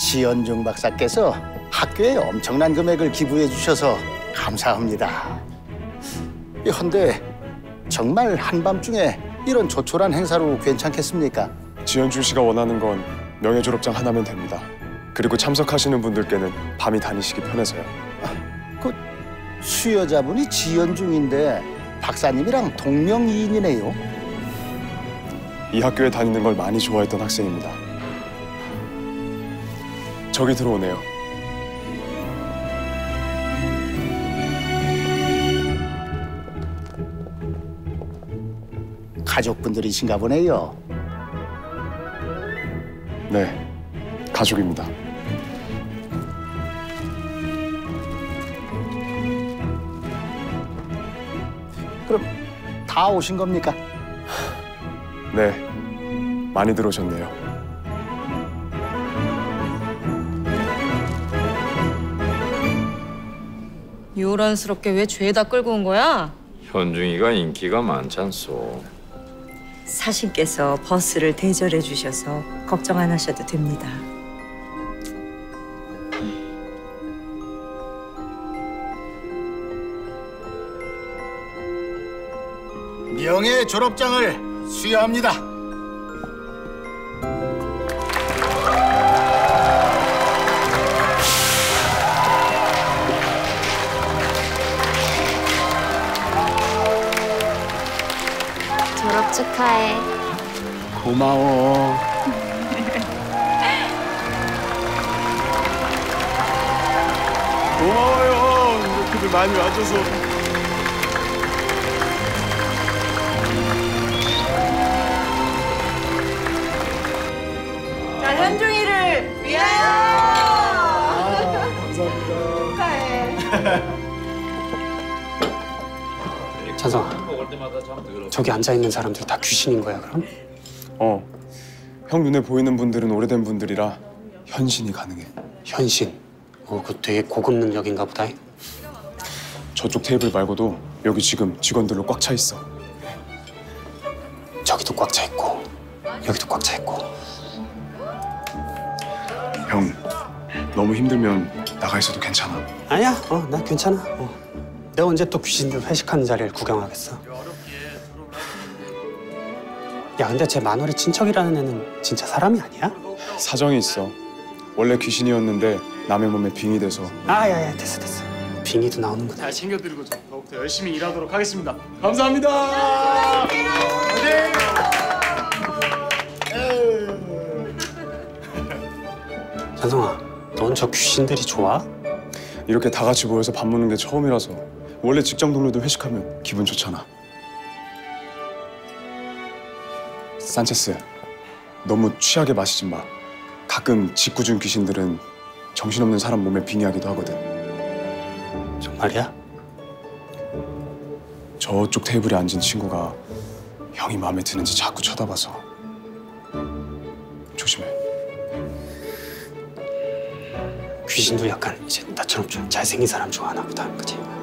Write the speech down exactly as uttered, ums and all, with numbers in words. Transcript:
지연중 박사께서 학교에 엄청난 금액을 기부해 주셔서 감사합니다. 헌데 정말 한밤중에 이런 조촐한 행사로 괜찮겠습니까? 지연중 씨가 원하는 건 명예 졸업장 하나면 됩니다. 그리고 참석하시는 분들께는 밤이 다니시기 편해서요. 아, 그 수여자분이 지연중인데 박사님이랑 동명이인이네요. 이 학교에 다니는 걸 많이 좋아했던 학생입니다. 저기 들어오네요. 가족분들이신가 보네요. 네, 가족입니다. 그럼 다 오신 겁니까? 네, 많이 들어오셨네요. 요란스럽게 왜 죄다 끌고 온 거야? 현중이가 인기가 많잖소. 사신께서 버스를 대절해 주셔서 걱정 안 하셔도 됩니다. 명예 졸업장을 수여합니다. 졸업 축하해. 고마워. 고마워요. 이렇게들 많이 와줘서. 자, 현중이를 위하여! 아, 감사합니다. 축하해. 찬성아, 저기 앉아있는 사람들 다 귀신인 거야, 그럼? 어, 형 눈에 보이는 분들은 오래된 분들이라 현신이 가능해. 현신. 어, 그거 되게 고급 능력인가 보다. 저쪽 테이블 말고도 여기 지금 직원들로 꽉 차 있어. 저기도 꽉 차 있고, 여기도 꽉 차 있고. 형, 너무 힘들면 나가 있어도 괜찮아. 아니야, 어, 나 괜찮아. 어. 내가 언제 또 귀신들 회식하는 자리를 구경하겠어. 야, 근데 쟤 만월이 친척이라는 애는 진짜 사람이 아니야? 사정이 있어. 원래 귀신이었는데 남의 몸에 빙이 돼서. 아, 야, 야, 됐어, 됐어. 빙의도 나오는구나. 잘 챙겨드리고 더욱더 열심히 일하도록 하겠습니다. 감사합니다. 네. 찬성아, 넌 저 귀신들이 좋아? 이렇게 다 같이 모여서 밥 먹는 게 처음이라서. 원래 직장 동료들 회식하면 기분 좋잖아. 산체스, 너무 취하게 마시지 마. 가끔 짓궂은 귀신들은 정신없는 사람 몸에 빙의하기도 하거든. 정말이야? 저쪽 테이블에 앉은 친구가 형이 마음에 드는지 자꾸 쳐다봐서. 조심해. 귀신도 약간 이제 나처럼 좀 잘생긴 사람 좋아하나 보다, 그치?